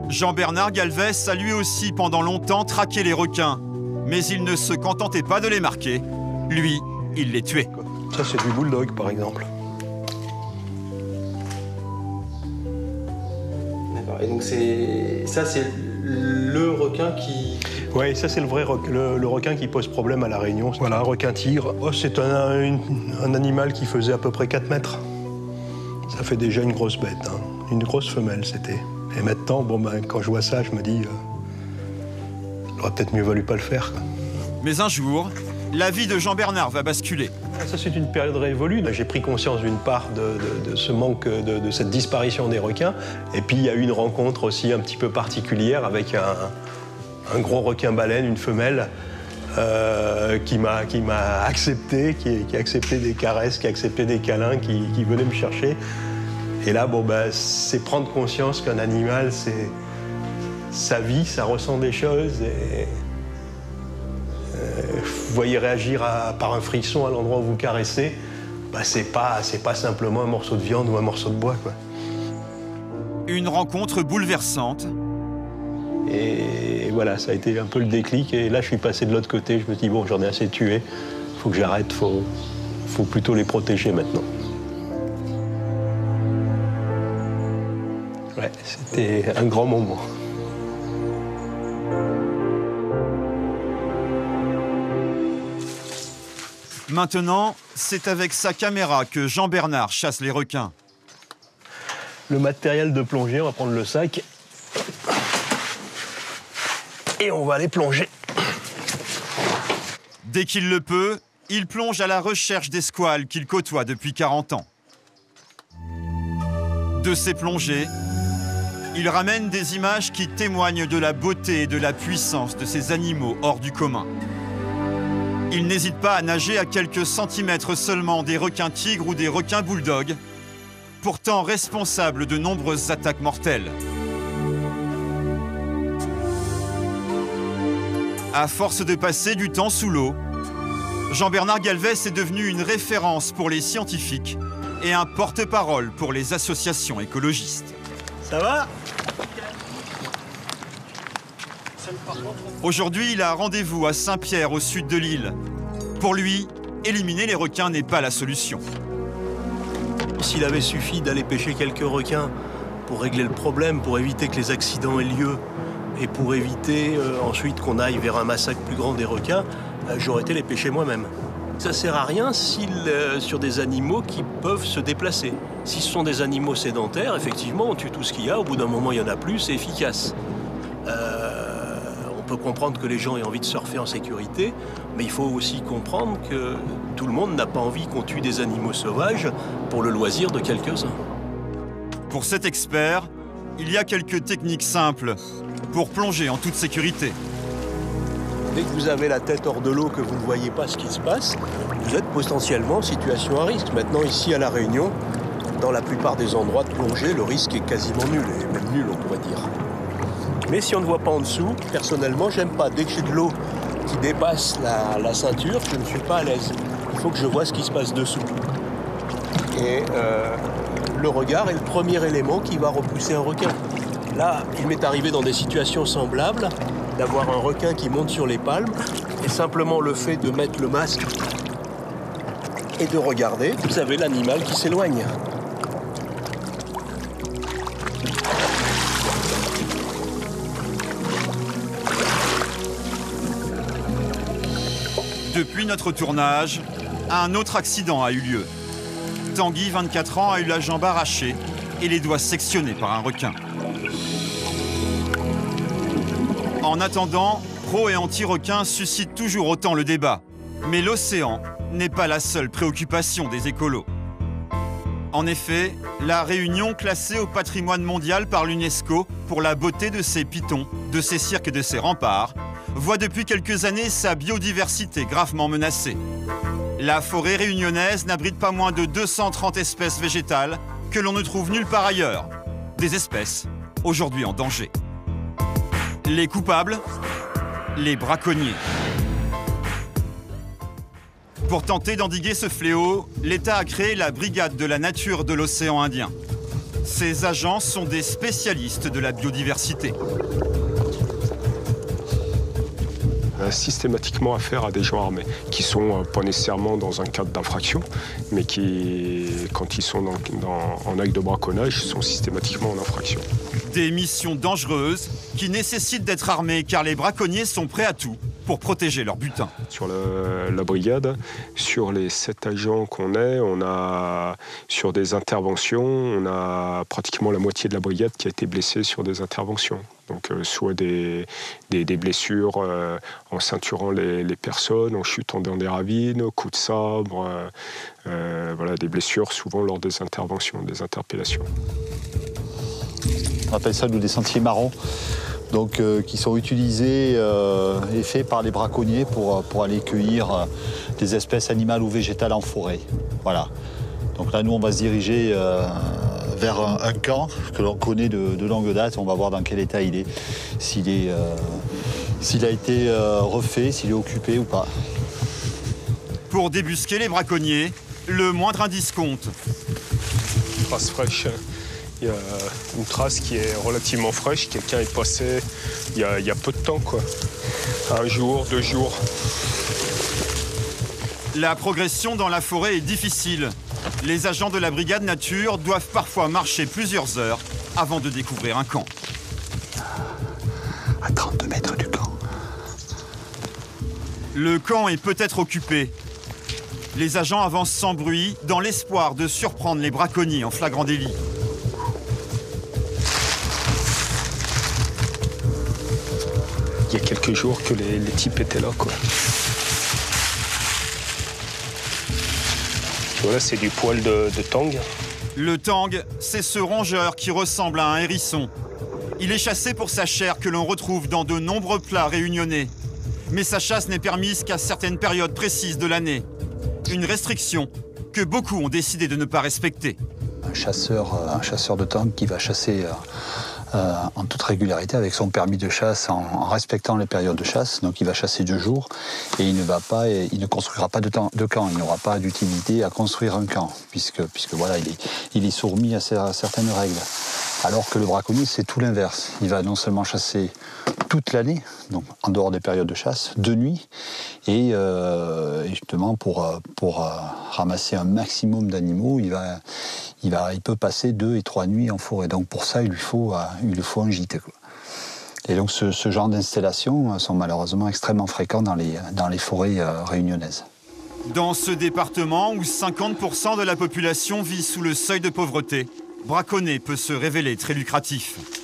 Jean-Bernard Galvez a lui aussi pendant longtemps traqué les requins. Mais il ne se contentait pas de les marquer. Lui, il les tuait. Ça, c'est du bulldog, par exemple. D'accord. Et donc ça, c'est le requin qui... Oui, ça, c'est le vrai le requin qui pose problème à La Réunion. Voilà, requin-tigre. Oh, c'est un animal qui faisait à peu près 4 mètres. Ça fait déjà une grosse bête, hein. Une grosse femelle, c'était. Et maintenant, bon, ben, quand je vois ça, je me dis... il aurait peut-être mieux valu pas le faire, quoi. Mais un jour, la vie de Jean-Bernard va basculer. Ça, c'est une période révolue. J'ai pris conscience d'une part de ce manque, de cette disparition des requins. Et puis, il y a eu une rencontre aussi un petit peu particulière avec un gros requin-baleine, une femelle, qui m'a accepté, qui a accepté des caresses, qui a accepté des câlins, qui venait me chercher. Et là, bon, ben, c'est prendre conscience qu'un animal, c'est sa vie, ça ressent des choses. Et vous voyez réagir par un frisson à l'endroit où vous caressez, bah, c'est pas simplement un morceau de viande ou un morceau de bois, quoi. Une rencontre bouleversante. Et voilà, ça a été un peu le déclic. Et là, je suis passé de l'autre côté. Je me suis dit, bon, j'en ai assez tué. Faut que j'arrête. Faut plutôt les protéger maintenant. Ouais, c'était un grand moment. Maintenant, c'est avec sa caméra que Jean-Bernard chasse les requins. Le matériel de plongée, on va prendre le sac. Et on va aller plonger. Dès qu'il le peut, il plonge à la recherche des squales qu'il côtoie depuis 40 ans. De ces plongées, il ramène des images qui témoignent de la beauté et de la puissance de ces animaux hors du commun. Il n'hésite pas à nager à quelques centimètres seulement des requins tigres ou des requins bulldogs, pourtant responsables de nombreuses attaques mortelles. À force de passer du temps sous l'eau, Jean-Bernard Galvez est devenu une référence pour les scientifiques et un porte-parole pour les associations écologistes. Ça va ? Aujourd'hui, il a rendez-vous à Saint-Pierre, au sud de l'île. Pour lui, éliminer les requins n'est pas la solution. S'il avait suffi d'aller pêcher quelques requins pour régler le problème, pour éviter que les accidents aient lieu et pour éviter ensuite qu'on aille vers un massacre plus grand des requins, j'aurais été les pêcher moi-même. Ça sert à rien sur des animaux qui peuvent se déplacer. Si ce sont des animaux sédentaires, effectivement, on tue tout ce qu'il y a. Au bout d'un moment, il n'y en a plus, c'est efficace. On peut comprendre que les gens aient envie de surfer en sécurité, mais il faut aussi comprendre que tout le monde n'a pas envie qu'on tue des animaux sauvages pour le loisir de quelques-uns. Pour cet expert, il y a quelques techniques simples pour plonger en toute sécurité. Dès que vous avez la tête hors de l'eau, que vous ne voyez pas ce qui se passe, vous êtes potentiellement en situation à risque. Maintenant, ici à La Réunion, dans la plupart des endroits de plongée, le risque est quasiment nul, et même nul, on pourrait dire. Mais si on ne voit pas en dessous, personnellement, j'aime pas. Dès que j'ai de l'eau qui dépasse la ceinture, je ne suis pas à l'aise. Il faut que je vois ce qui se passe dessous. Et le regard est le premier élément qui va repousser un requin. Là, il m'est arrivé dans des situations semblables d'avoir un requin qui monte sur les palmes, et simplement le fait de mettre le masque et de regarder, vous avez l'animal qui s'éloigne. Depuis notre tournage, un autre accident a eu lieu. Tanguy, 24 ans, a eu la jambe arrachée et les doigts sectionnés par un requin. En attendant, pro et anti-requins suscitent toujours autant le débat. Mais l'océan n'est pas la seule préoccupation des écolos. En effet, la Réunion, classée au patrimoine mondial par l'UNESCO pour la beauté de ses pitons, de ses cirques et de ses remparts, voit depuis quelques années sa biodiversité gravement menacée. La forêt réunionnaise n'abrite pas moins de 230 espèces végétales que l'on ne trouve nulle part ailleurs. Des espèces aujourd'hui en danger. Les coupables, les braconniers. Pour tenter d'endiguer ce fléau, l'État a créé la Brigade de la nature de l'océan Indien. Ces agents sont des spécialistes de la biodiversité. Systématiquement affaire à des gens armés, qui sont pas nécessairement dans un cadre d'infraction, mais qui, quand ils sont en acte de braconnage, sont systématiquement en infraction. Des missions dangereuses qui nécessitent d'être armés car les braconniers sont prêts à tout pour protéger leur butin. Sur la brigade, sur les 7 agents qu'on est, on a, sur des interventions, on a pratiquement la moitié de la brigade qui a été blessée sur des interventions. Donc soit des blessures en ceinturant les personnes, en chutant dans des ravines, coups de sabre, voilà, des blessures souvent lors des interventions, des interpellations. On appelle ça nous des sentiers marrons, donc qui sont utilisés et faits par les braconniers pour aller cueillir des espèces animales ou végétales en forêt. Voilà. Donc là, nous, on va se diriger vers un camp que l'on connaît de longue date. On va voir dans quel état il est, s'il a été refait, s'il est occupé ou pas. Pour débusquer les braconniers, le moindre indice compte. Trace fraîche. Il y a une trace qui est relativement fraîche. Quelqu'un est passé il y a peu de temps, quoi. 1 jour, 2 jours. La progression dans la forêt est difficile. Les agents de la brigade nature doivent parfois marcher plusieurs heures avant de découvrir un camp. À 32 mètres du camp. Le camp est peut-être occupé. Les agents avancent sans bruit dans l'espoir de surprendre les braconniers en flagrant délit. Il y a quelques jours que les types étaient là, quoi. Voilà, c'est du poil de tang. Le tang, c'est ce rongeur qui ressemble à un hérisson. Il est chassé pour sa chair que l'on retrouve dans de nombreux plats réunionnais. Mais sa chasse n'est permise qu'à certaines périodes précises de l'année. Une restriction que beaucoup ont décidé de ne pas respecter. Un chasseur de tang qui va chasser en toute régularité avec son permis de chasse en respectant les périodes de chasse. Donc il va chasser 2 jours et il ne construira pas de camp. Il n'aura pas d'utilité à construire un camp puisque voilà, il est soumis à certaines règles. Alors que le braconnier, c'est tout l'inverse. Il va non seulement chasser toute l'année, donc en dehors des périodes de chasse, de nuit, et justement pour ramasser un maximum d'animaux, il peut passer 2 et 3 nuits en forêt. Donc pour ça, il lui faut un gîte, quoi. Et donc ce genre d'installations sont malheureusement extrêmement fréquents dans les forêts réunionnaises. Dans ce département où 50% de la population vit sous le seuil de pauvreté, braconner peut se révéler très lucratif.